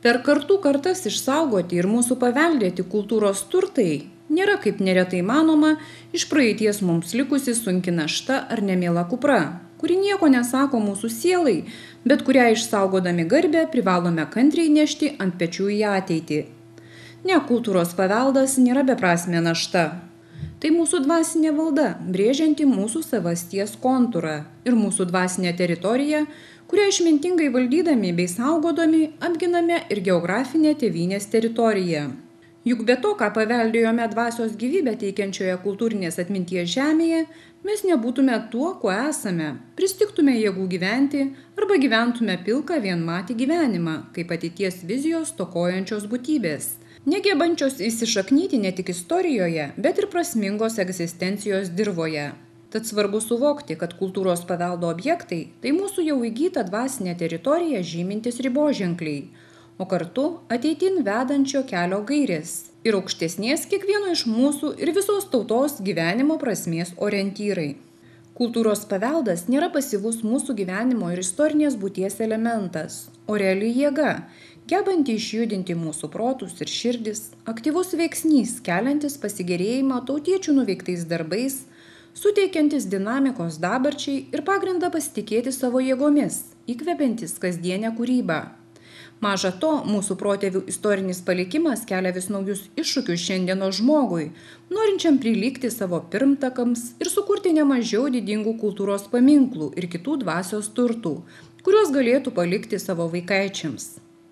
Per kartų kartas išsaugoti ir mūsų paveldėti kultūros turtai nėra kaip neretai manoma iš praeities mums likusi sunki našta ar nemiela kupra, kuri nieko nesako mūsų sielai, bet kurią išsaugodami garbę privalome kantriai nešti ant pečių į ateitį. Ne, kultūros paveldas nėra beprasmė našta. Tai mūsų dvasinė valda, brėžianti mūsų savasties kontūrą ir mūsų dvasinė teritorija, kurią išmintingai valdydami bei saugodami apginame ir geografinę tėvynės teritoriją. Juk be to, ką paveldėjome dvasios gyvybę teikiančioje kultūrinės atminties žemėje, mes nebūtume tuo, kuo esame, pristigtume jėgų gyventi arba gyventume pilką vienmatį gyvenimą, kaip ateities vizijos stokojančios būtybės, negebančios įsišaknyti ne tik istorijoje, bet ir prasmingos egzistencijos dirvoje. Tad svarbu suvokti, kad kultūros paveldo objektai tai mūsų jau įgyta dvasinė teritorija žymintis riboženkliai, o kartu ateitin vedančio kelio gairės ir aukštesnės kiekvieno iš mūsų ir visos tautos gyvenimo prasmės orientyrai. Kultūros paveldas nėra pasyvus mūsų gyvenimo ir istorinės būties elementas, o reali jėga, gebanti išjudinti mūsų protus ir širdis, aktyvus veiksnys, keliantis pasigėrėjimą tautiečių nuveiktais darbais, suteikiantis dinamikos dabarčiai ir pagrindą pasitikėti savo jėgomis, įkvepiantis kasdienę kūrybą. Maža to, mūsų protėvių istorinis palikimas kelia vis naujus iššūkius šiandienos žmogui, norinčiam prilygti savo pirmtakams ir sukurti nemažiau didingų kultūros paminklų ir kitų dvasios turtų, kuriuos galėtų palikti savo vaikaičiams.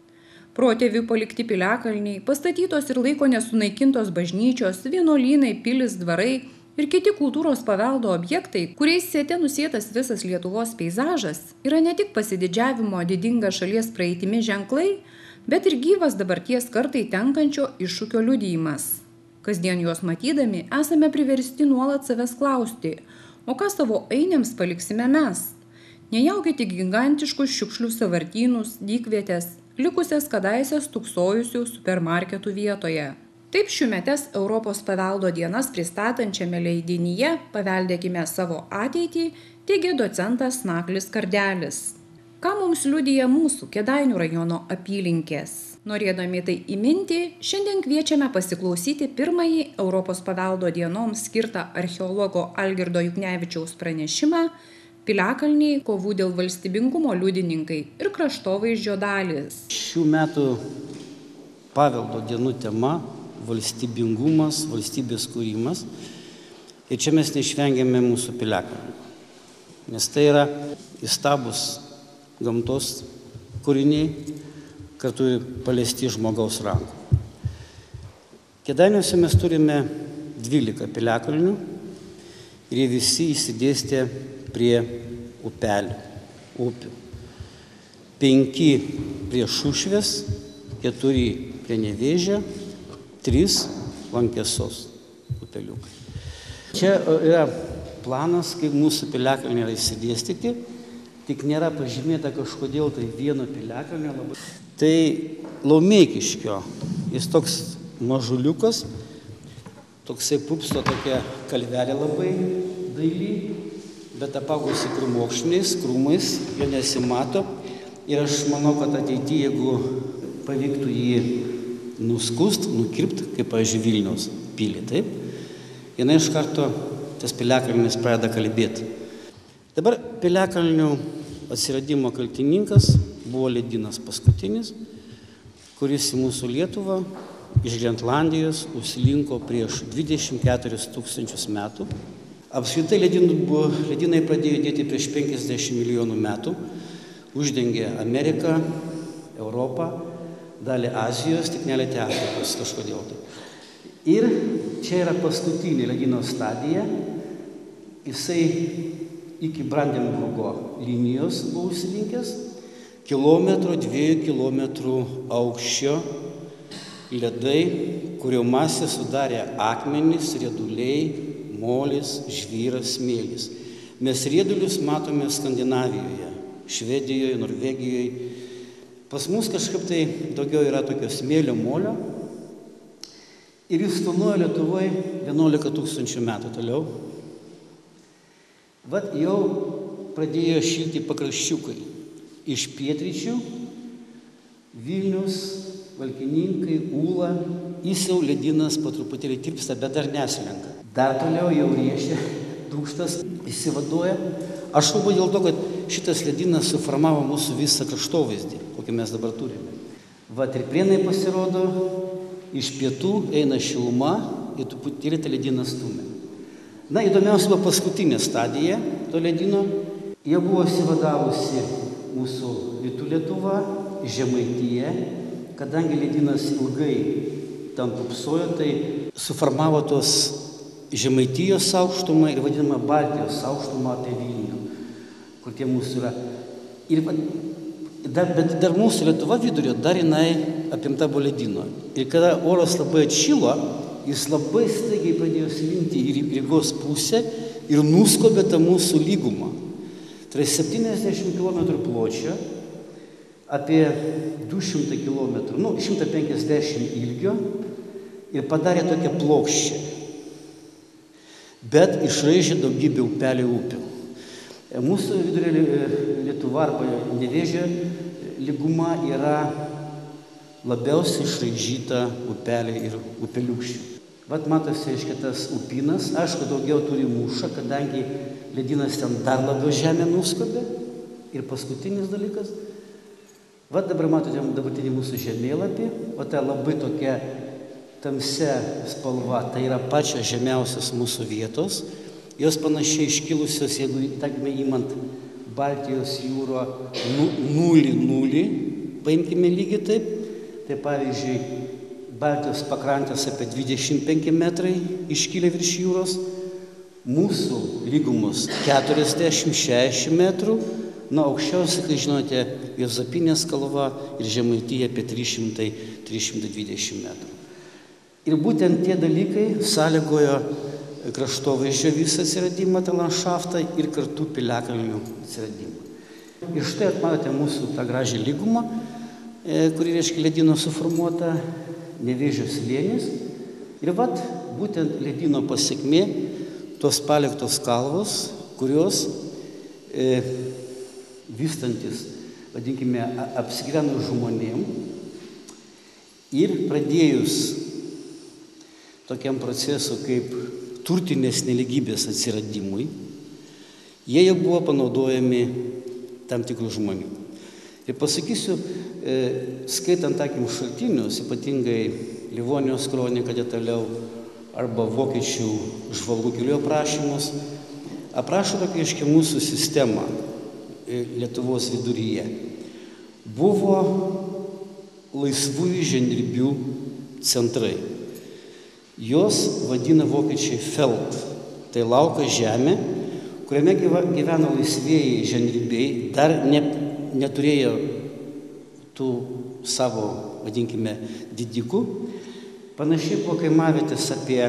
Protėvių palikti piliakalniai, pastatytos ir laiko nesunaikintos bažnyčios, vienuolynai, pilis, dvarai ir kiti kultūros paveldo objektai, kuriais siete nusėtas visas Lietuvos peizažas, yra ne tik pasididžiavimo didinga šalies praeitimi ženklai, bet ir gyvas dabarties kartai tenkančio iššūkio liudijimas. Kasdien juos matydami esame priversti nuolat savęs klausti, o ką savo ainiams paliksime mes? Nejaukite gigantiškus šiukšlių sąvartynus, dykvietės, likusias kadaise stūksojusių supermarketų vietoje. Taip šiųmetes Europos paveldo dienas pristatančiame leidinyje Paveldėkime savo ateitį teigia docentas Naglis Kardelis. Ką mums liudija mūsų Kėdainių rajono apylinkės? Norėdami tai įminti, šiandien kviečiame pasiklausyti pirmąjį Europos paveldo dienoms skirtą archeologo Algirdo Juknevičiaus pranešimą Piliakalniai, kovų dėl valstybingumo liudininkai ir kraštovaizdžio dalys. Šių metų paveldo dienų tema valstybingumas, valstybės kūrimas. Ir čia mes neišvengiame mūsų piliakalnių. Nes tai yra įstabus gamtos kūriniai, kartu paliesti žmogaus rankų. Kėdainiuose mes turime 12 piliakalnių ir jie visi įsidėstė prie upelių, upių. 5 prie Šušvės, 4 prie Nevėžio, 3 Lankesos upeliukai. Čia yra planas, kaip mūsų piliakalniai yra įsidėstyti, tik nėra pažymėta kažkodėl tai vieno piliakalnio labai. Tai Laumeikiškio, jis toks mažuliukas, toksai pupsto tokia kalvelė labai daili, bet apaugusi krūmokšniais, krūmais, jo nesimato. Ir aš manau, kad ateityje, jeigu pavyktų jį nuskust, nukirpt, kaip, pavyzdžiui, Vilniaus pilį, taip, jinai iš karto tas piliakalnis pradeda kalbėti. Dabar piliakalnių atsiradimo kaltininkas buvo ledynas paskutinis, kuris į mūsų Lietuvą iš Grenlandijos užslinko prieš 24 000 metų. Apskritai ledynai pradėjo judėti prieš 50 milijonų metų, uždengė Ameriką, Europą, dalį Azijos, tik nelietė Afrikos kažkodėl tai. Ir čia yra paskutinė ledyno stadija. Jisai iki Brandenburgo linijos buvo užsilinkęs, 1–2 kilometrų aukščio ledai, kurio masę sudarė akmenys, rieduliai, molis, žvyras, smėlis. Mes riedulius matome Skandinavijoje, Švedijoje, Norvegijoje. Pas mus kažkaip tai daugiau yra tokio smėlio molio ir jis tūnojo Lietuvoje 11 000 metų toliau. Vat jau pradėjo šilti pakraščiukai iš pietryčių, Vilnius, Valkininkai, Ūla, jis jau ledynas po truputėlį tirpsta, bet dar neslenka. Dar toliau jau Riešė, Dūkštas įsivaduoja. Aš kalbu dėl to, kad šitas ledynas suformavo mūsų visą kraštovaizdį, kokį mes dabar turime. Vat ir Prienai pasirodo, iš pietų eina šiluma ir truputėlį tą ledyną stumia. Na, įdomiausia buvo paskutinė stadija to ledyno. Jie buvo įsivadavusi mūsų rytų Lietuva, Žemaitija. Kadangi ledynas ilgai ten tupsojo, tai suformavo tos Žemaitijos aukštumą ir vadinamą Baltijos aukštumą apie Vilnių, kur tie mūsų yra. Bet dar mūsų Lietuva vidurio, dar jinai apimta buvo ledyno. Ir kada oras labai atšilo, jis labai staigiai pradėjo slinkti į Rygos pusę ir nuskobė tą mūsų lygumą. Tai 70 km pločio, apie 200 km, 150 ilgio ir padarė tokią plokščią. Bet išraižė daugybę upelių upių. Mūsų vidurio Lietuva arba Nevėžio lyguma yra labiausiai išraižyta upeliai ir upeliukščių. Vat matosi, reiškia, tas upinas, aišku, daugiau turi mūšą, kadangi ledynas ten dar labiau žemę nuskobė. Ir paskutinis dalykas, vat dabar matote dabartinį mūsų žemėlapį, o tai labai tokia tamsia spalva, tai yra pačios žemiausios mūsų vietos. Jos panašiai iškilusios, jeigu, tarkime, įmant Baltijos jūro 0,0, paimkime lygiai taip, tai pavyzdžiui, Baltijos pakrantės apie 25 metrai iškilę virš jūros, mūsų lygumos 40-60 metrų, na, aukščiausia, kai žinote, Juozapinės kalva ir Žemaitija apie 300-320 metrų. Ir būtent tie dalykai sąlygojo kraštovaizdžio visą atsiradimą, tą landšaftą ir kartu piliakalnių atsiradimą. Ir štai matote mūsų tą gražią lygumą, kuri reiškia ledyno suformuota, Nevėžio slėnis. Ir vat būtent ledyno pasekmė tos paliktos kalvos, kurios vystantis, vadinkime, apsigyvenus žmonėm ir pradėjus tokiam procesui kaip turtinės nelygybės atsiradimui, jie jau buvo panaudojami tam tikrų žmonių. Ir pasakysiu, skaitant, tarkim, šaltinius, ypatingai Livonijos kroniką detaliau arba vokiečių žvalgų kelių aprašymus, aprašo tokia, reiškia, mūsų sistemą Lietuvos viduryje. Buvo laisvųjų žemdirbių centrai. Jos vadina vokiečiai Feld, tai lauka žemė, kuriame gyvena laisvieji žemdirbiai, dar neturėjo tų savo, vadinkime, didikų. Panašiai buvo kaimavietės apie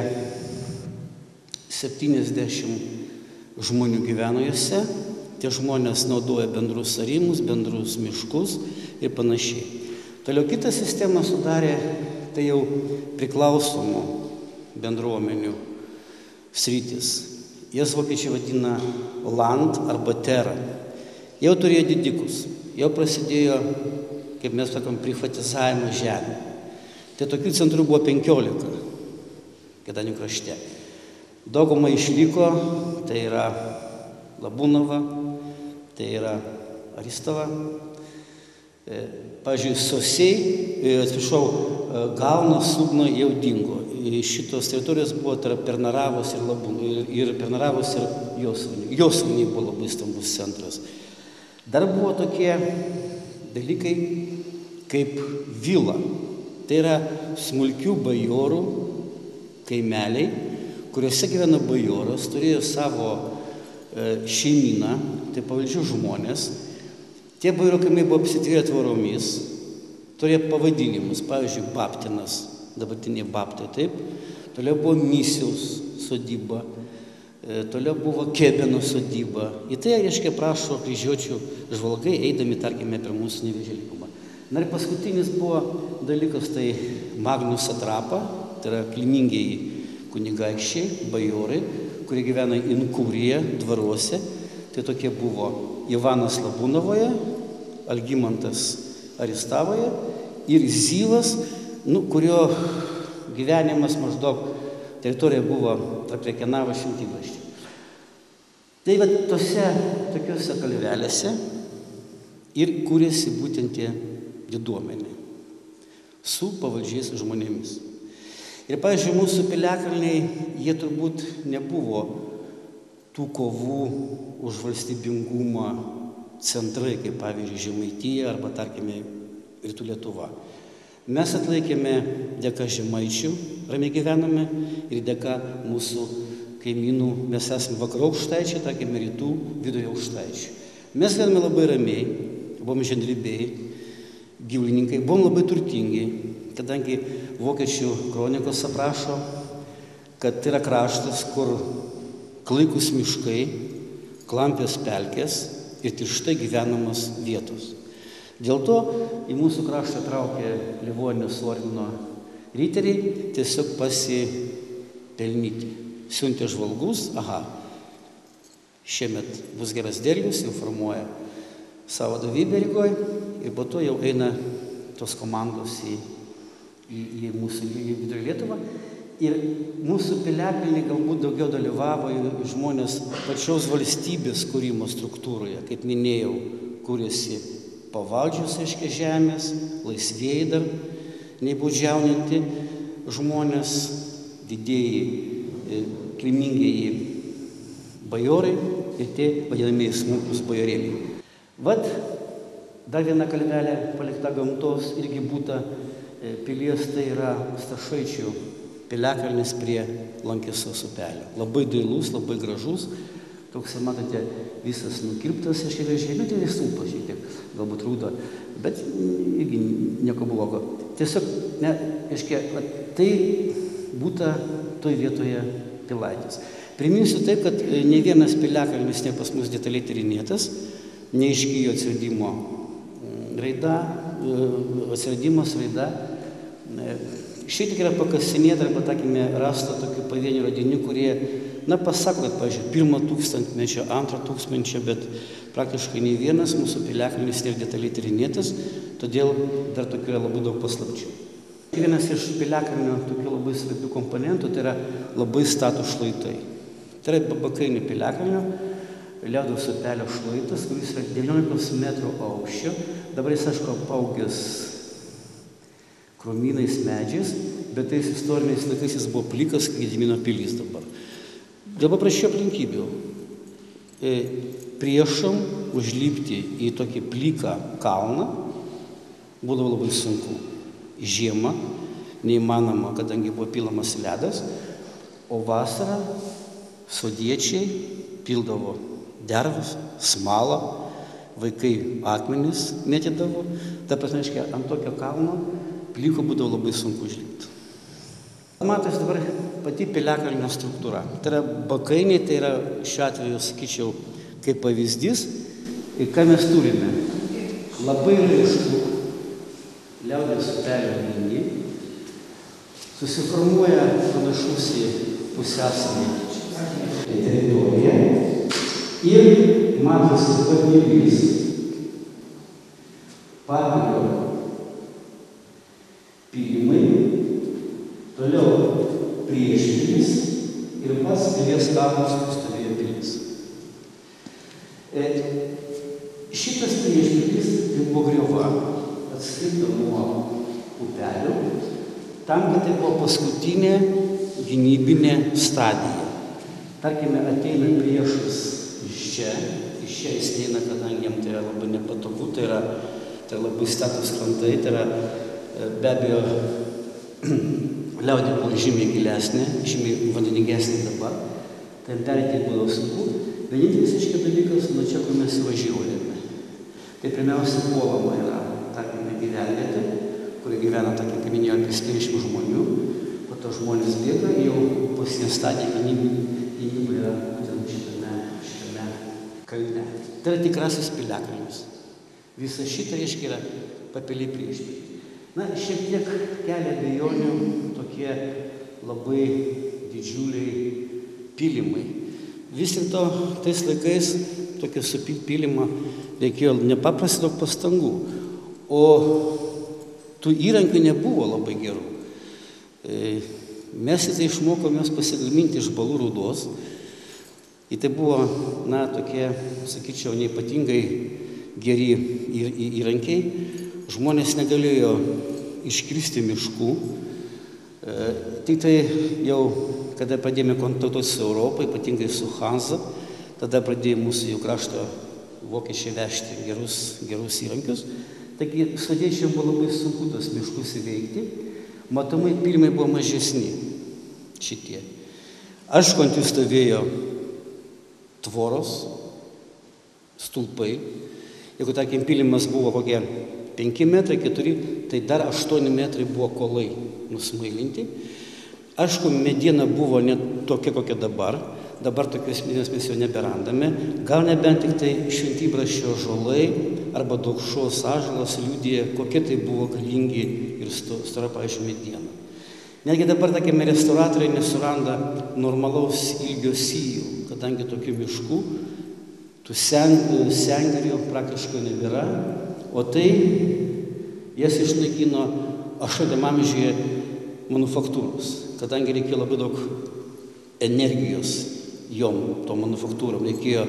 70 žmonių gyveno jose. Tie žmonės naudoja bendrus arimus, bendrus miškus ir panašiai. Toliau kitą sistemą sudarė tai jau priklausomų bendruomenių sritis. Jas vokiečiai vadina land arba terra. Jau turėjo didikus, jau prasidėjo, kaip mes sakom, privatizavimas žemė. Tai tokių centrų buvo 15 Kėdainių krašte. Dauguma išliko, tai yra Labūnava, tai yra Aristava. Pavyzdžiui, Sosiai, Galnas, Sugno jau dingo. Šitos teritorijos buvo tarp Pernaravos ir Pernaravos ir Josvainiai buvo labai stambus centras. Dar buvo tokie dalykai kaip vila. Tai yra smulkių bajorų kaimeliai, kuriuose gyvena bajoras, turėjo savo šeimyną, tai pavaldžių žmonės. Tie bajorų kaimai buvo apsitvėrę tvoromis, turėjo pavadinimus, pavyzdžiui, Baptinas, dabartinė Baptai, taip. Toliau buvo Misiaus sodyba, toliau buvo Kėbeno sodyba. Į tai, reiškia, prašo kryžiuočių žvalgai, eidami, tarkime, per mūsų Nevėžio lygumą. Na ir paskutinis buvo dalykas, tai Magnus Atrapa, tai yra kilmingieji kunigaikščiai, bajorai, kurie gyvena Inkūrijoje, dvaruose. Tai tokie buvo Ivanas Labūnavoje, Algimantas Aristavoje ir Zyvas, kurio gyvenimas maždaug teritorija buvo tarp Rekenavo Šventybraščio. Tai va tose tokiuose kalvelėse ir kūrėsi būtent tie diduomenė su pavaldžiais žmonėmis. Ir, pavyzdžiui, mūsų piliakalniai, jie turbūt nebuvo tų kovų už valstybingumą centrai, kaip pavyzdžiui Žemaitija arba, tarkime, Rytų Lietuva. Mes atlaikėme dėka žemaičių, ramiai gyvename, ir dėka mūsų kaimynų, mes esame vakarų aukštaičiai, tarkime, rytų vidurio aukštaičiai. Mes gyvename labai ramiai, buvom žemdirbiai, gyvulininkai, buvom labai turtingi, kadangi vokiečių kronikos aprašo, kad tai yra kraštas, kur klaikus miškai, klampios pelkės ir tirštai gyvenamos vietos. Dėl to į mūsų kraštą traukė Livonijos ordino riteriai tiesiog pasipelnyti. Siuntė žvalgus, šiemet bus geras derlius, informuoja savo vadovybę Rygoj ir po to jau eina tos komandos į mūsų vidurio Lietuvą. Ir mūsų piliakalniai galbūt daugiau dalyvavo žmonės pačios valstybės kūrimo struktūroje. Kaip minėjau, kūrėsi pavaldžios, reiškia, žemės, laisvieji dar, nebaudžiauninti žmonės, didieji, kilmingieji bajorai ir tie vadinamieji smulkūs bajorėliai. Vat dar viena kalvelė palikta gamtos irgi būta pilies, tai yra Stašaičių piliakalnis prie Lankisos upelio. Labai dailus, labai gražus, toks, matote, visas nukirptas, reiškia, gražiai, bet ir stulpas šiek tiek, galbūt rūda, bet irgi nieko blogo. Tiesiog, reiškia, tai būta toj vietoje Pilaitis. Priminsiu taip, kad ne vienas piliakalnis ne pas mus detaliai tyrinėtas, neiškijo atsiradimas raida. Šiek tiek yra pakasinėta arba, tarkime, rasta tokių pavienių radinių, kurie, pasako, kad, pavyzdžiui, 1 tūkstantmečio, 2 tūkstantmečio, bet praktiškai nei vienas mūsų piliakalnis nėra detaliai tyrinėtas, todėl dar tokių yra labai daug paslapčių. Vienas iš piliakalnio tokių labai svarbių komponentų tai yra labai status šlaitai. Tai yra Babakainių piliakalnio Liaudos upelio šlaitas, kuris yra 19 metrų aukščio. Dabar jis, aišku, apaugęs krūmynais medžiais, bet tais istoriniais laikais jis buvo plikas, kaip Gedimino pilis dabar. Dėl paprasčių aplinkybių. Priešam užlipti į tokį pliką kalną būdavo labai sunku. Žiemą neįmanoma, kadangi buvo pilamas ledas, o vasarą sodiečiai pildavo dervus, smalą, vaikai akmenis mėtydavo. Ta prasme, ant tokio kalno pliko būdavo labai sunku užlipti. Matosi dabar pati piliakalnio struktūra. Tai yra Bakainiai, tai yra šiuo atveju, sakyčiau, kaip pavyzdys. Ir ką mes turime? Labai ryškų Liaudos upelio vinį, susiformuoja panašus į pusiasalį teritoriją ir matosi pavilys, Papilio pylimai, toliau priešpilis ir pats pilies kalnas, kur stovėjo pilis. Šitas priešpilis buvo griova, atskirta nuo upelio, tam, kad tai buvo paskutinė gynybinė stadija. Tarkime, ateina priešas iš čia jis neina, kadangi jam tai yra labai nepatogu, tai yra labai status krantai, tai yra be abejo Liaudė buvo žymiai gilesnė, žymiai vandeningesnė dabar, tai pereiti būdavo sunku. Vienintelis aiškiai dalykas, nuo čia, kur mes važiuojame. Tai pirmiausia, puolama yra, tarkime, gyvenvietė, kurie gyvena, tarkim, kaip minėjau, apie 70 žmonių, po to žmonės bėga, jau paskutinė stadija gynyba yra būtent šitame kalne. Tai yra tikrasis piliakalnis. Visa šita, reiškia, yra papiliai priešpilis. Šiek tiek kelia abejonių tokie labai didžiuliai pylimai. Vis tik to tais laikais tokio supilti pylimą reikėjo nepaprastai daug pastangų. O tų įrankių nebuvo labai gerų. Mes į tai išmokomės pasigaminti iš balų rūdos. Ir tai buvo, na, tokie, sakyčiau, neypatingai geri įrankiai. Žmonės negalėjo iškristi miškų. Tik tai jau, kada pradėjome kontaktuoti su Europą, ypatingai su Hanza, tada pradėjo mūsų jau krašto vokiečiai vežti gerus įrankius. Taigi sodiečiai buvo labai sunku tos miškus įveikti. Matomai pirmai buvo mažesni šitie. Aišku, ant jų stovėjo tvoros, stulpai. Jeigu, tarkim, pylimas buvo kokie 5 metrai, 4, tai dar 8 metrai buvo kolai nusmailinti. Aišku, mediena buvo ne tokia, kokia dabar. Dabar tokios medienos mes jau neberandame. Gal nebent tik tai šventybrasčio ąžuolai arba Daukšos ąžuolas liudija, kokie tai buvo galingi ir stora, pavyzdžiui, mediena. Netgi dabar, tarkime, restauratoriai nesuranda normalaus ilgio sijų, kadangi tokių miškų, tų sengirių praktiškai nebėra, o tai jas išnaikino 8 amžiuje manufaktūros, kadangi reikėjo labai daug energijos jom, to manufaktūrom, reikėjo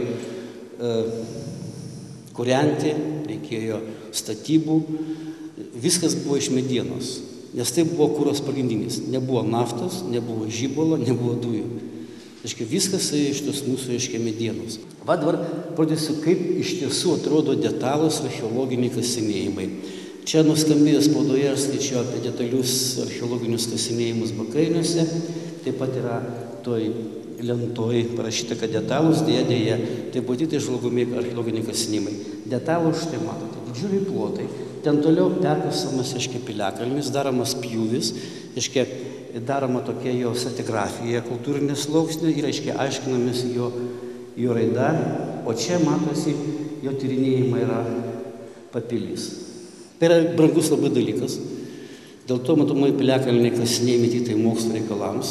kūrenti, reikėjo statybų, viskas buvo iš medienos, nes tai buvo kuras pagrindinis, nebuvo naftos, nebuvo žibalo, nebuvo dujų. Aiškiai, viskas iš tos mūsų, aiškiai, medienos. Va dabar pradėsiu, kaip iš tiesų atrodo detalūs archeologiniai kasinėjimai. Čia nuskambėjo spaudoje, aš skaičiau apie detalius archeologinius kasinėjimus Bakainiuose, taip pat yra toj lentoj parašyta, kad detalūs, dėja, tai buvo tik tai žvalgomi archeologiniai kasinėjimai. Detalūs, štai matote, didžiuliai plotai, ten toliau perkasamas, aiškiai, piliakalnis, daromas pjūvis, aiškiai, daroma tokia jo stratigrafija, kultūrinės sluoksnio ir, aiškiai, aiškinamis jo raida, o čia matosi, jo tyrinėjimai yra papilys. Tai yra brangus labai dalykas, dėl to, matomai, piliakalniai kasinėjimai tik tai mokslo reikalams.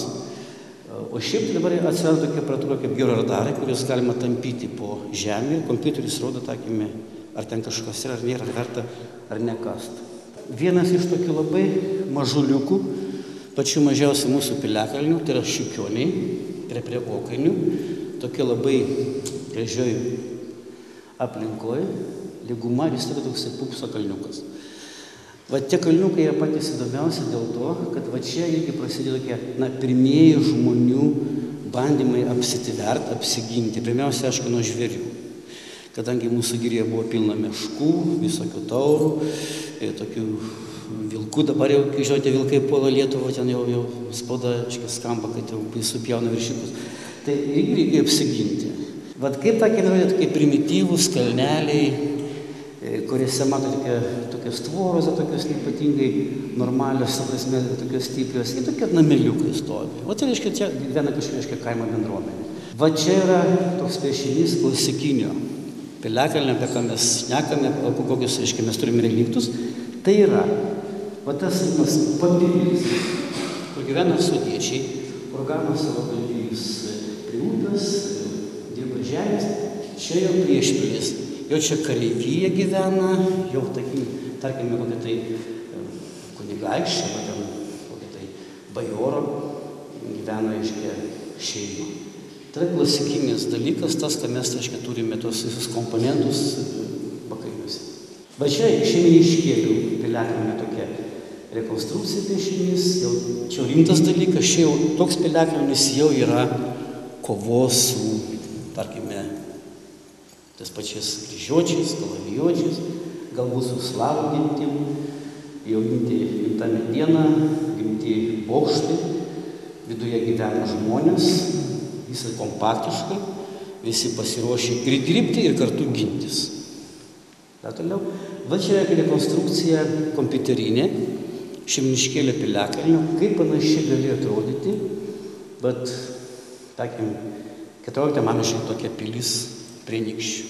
O šiaip tai dabar atsirado tokia aparatūra kaip georadarai, kuriuos galima tampyti po žemę ir kompiuteris rodo, tarkime, ar ten kažkas yra, ar nėra, ar verta, ar nekast. Vienas iš tokių labai mažuliukų, pačių mažiausių mūsų piliakalnių, tai yra Šiukioniai, prie Okainių, tokia labai gražioj aplinkoje, lyguma, jis yra toks Pupso kalniukas. Va tie kalniukai yra patys įdomiausia dėl to, kad va čia irgi prasidėjo tokie, na, pirmieji žmonių bandymai apsitvert, apsiginti. Pirmiausia, aišku, nuo žvėrių. Kadangi mūsų girioje buvo pilna meškų, visokių taurų, tokių vilkų, dabar jau, kai žinote, vilkai puola Lietuvą, ten jau spauda, aiškiai, skamba, kad jau supjauna viršiukus. Tai irgi reikia apsiginti. Vat kaip tokie primityvūs kalneliai, kuriuose matote tokios tvoros, tokios ypatingai normalios, prasme, tokios stiprios, ir tokie nameliukai stovi. O tai reiškia, čia gyvena kažkokia kaimo bendruomenė. Va čia yra toks piešinys klasikinio piliakalnio, apie ką mes šnekame, kokius, reiškia, mes turime reliktus. Tai yra, va tas papilys, kur gyvena sodiečiai, kur gano savo galvijus prie upės, dirba žemės, čia jau priešpilis. Jau čia kareivija gyvena, jau, tarkime, kokia tai kunigaikščia, kokia tai bajoro gyvena, aiškia, šeima. Tai klasikinis dalykas, tas, kad mes, aiškia, turime tos visus komponentus Bakainiuose. Va čia šeiminiškėlių piliakalnio tokia rekonstrukcija piešinys, jau čia rimtas dalykas, čia jau toks piliakalnis jau yra kovos su, tarkime, tas pačias kryžiuočiais, kalavijuočiais, galbūt su slavų gentim, jau gimta mediena, gimti bokštai, viduje gyvena žmonės, visai kompaktiškai, visi pasiruošę ir dirbti, ir kartu gintis. Dar toliau, va čia yra rekonstrukcija kompiuterinė, šeiminiškėlio piliakalnio, kaip panašiai galėjo atrodyti, bet, tarkim, 14 amžiuje tokia pilis prie Nykščių.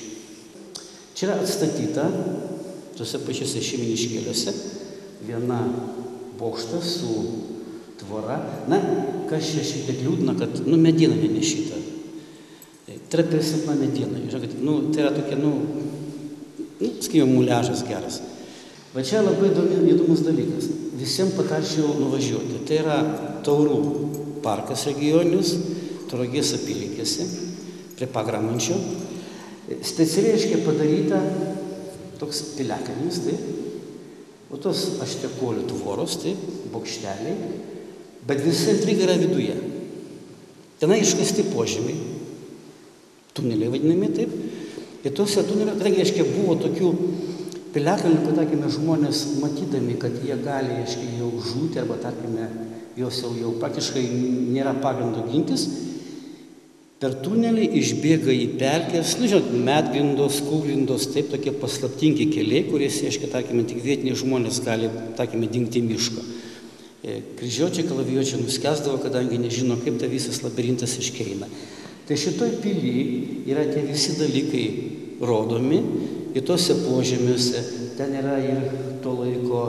Čia yra atstatyta, tuose pačiuose šeiminiškėliuose, viena bokšta su tvora. Na, kas čia šiek tiek liūdna, kad, mediena nenešyta. Tai yra per silpna mediena. Žiūrėkit, tai yra tokia, sakykime, muliažas geras. Va čia labai įdomus dalykas. Visiems patarčiau nuvažiuoti. Tai yra Taurų parkas regioninis, Tauragės apylinkėse, prie Pagramančio. Specialiai reiškia padaryta toks piliakalnis, taip, o tos aštekolių tvoros, taip, bokšteliai, bet visa intriga yra viduje. Tenai iškasti požemiai, tuneliai vadinami, taip, ir tuose tuneliuose, kadangi, reiškia, buvo tokių piliakalnių, kad, tarkime, žmonės matydami, kad jie gali, reiškia, jau žūti, arba, tarkime, jos jau praktiškai nėra pagrindo gintis, per tunelį išbėga į pelkes, nu, žinot, medgrindos, kūgrindos, taip, tokie paslaptingi keliai, kuriais, reiškia, tarkime, tik vietiniai žmonės gali, tarkime, dingti į mišką. Kryžiuočiai, kalavijuočiai nuskęsdavo, kadangi nežino, kaip ta visas labirintas iškeina. Tai šitoj pily yra tie visi dalykai rodomi, ir tose požemiuose, ten yra ir to laiko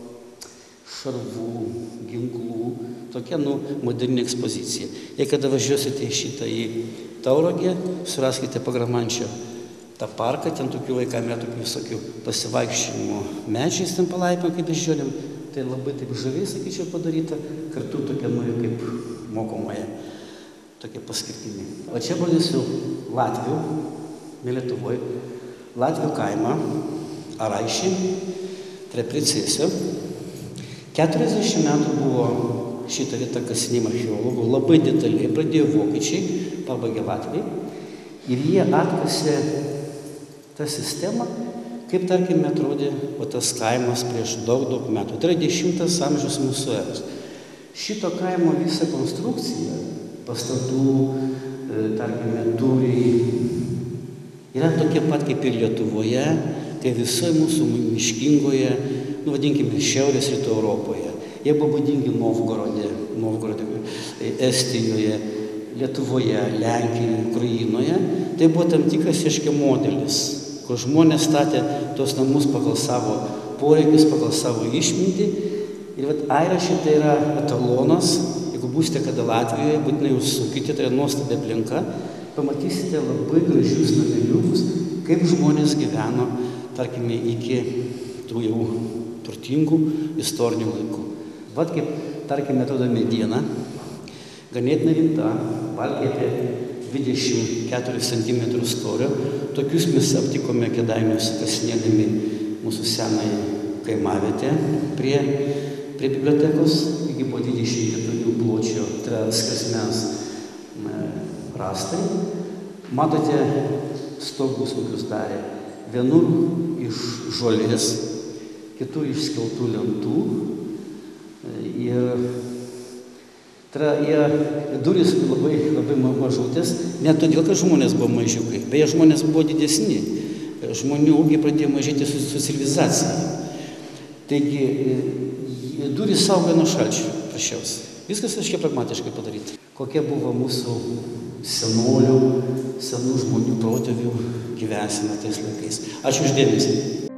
šarvų, ginklų, tokia, moderni ekspozicija. Jei kada važiuosite į šitą į Tauragę, suraskite Pagramančio tą parką, ten tokių vaikam yra tokių visokių pasivaikščiojimo medžiais, ten palaipim, kaip beždžionėm, tai labai taip žaviai, sakyčiau, padaryta, kartu tokia, kaip mokomoje, tokia paskirtinė. O čia rodysiu Latvių, ne Lietuvoj, Latvių kaimą, Araišį, prie Cėsio. 40 metų buvo šitą vietą kasinėjimo archeologų, labai detaliai, pradėjo vokiečiai, pabaigė Latviai, ir jie atkasė tą sistemą, kaip, tarkime, atrodė tas kaimas prieš daug metų. Tai yra 10 amžiaus mūsų eros. Šito kaimo visa konstrukcija, pastatų, tarkime, tūriai, yra tokie pat kaip ir Lietuvoje, tai visoje mūsų miškingoje, vadinkime, šiaurės rytų Europoje. Jie buvo būdingi Novgorode, Estijoje, Lietuvoje, Lenkijoje, Ukrainoje. Tai buvo tam tikras, reiškia, modelis, kur žmonės statė tos namus pagal savo poreikius, pagal savo išmintį. Ir Airašė tai yra etalonas. Jeigu būsite kada Latvijoje, būtinai užsukite, tai yra nuostabi aplinka. Pamatysite labai gražius nameliukus, kaip žmonės gyveno, tarkime, iki tų jau turtingų istorinių laikų. Vat kaip, tarkime, atrodo mediena, ganėtinai rimta, valgė apie 24 cm storio. Tokius mes aptikome Kėdainiuose kasinėdami mūsų senąją kaimavietę prie bibliotekos, iki po 24 pločio, tai skersmens rąstai. Matote, stogus kokius darė. Vienur iš žolės, kitur iš skeltų lentų. Ir durys labai mažutės, net todėl, kad žmonės buvo mažiukai. Beje, žmonės buvo didesni. Žmonių ūgiai pradėjo mažėti su civilizacija. Taigi, durys saugo nuo šalčio, prašiausiai. Viskas, aiškiai, pragmatiškai padaryta. Kokia buvo mūsų senolių, senų žmonių protėvių gyvensena tais laikais. Ačiū už dėmesį.